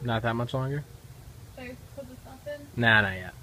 Not that much longer? Should I put the stuff in? Nah, not yet.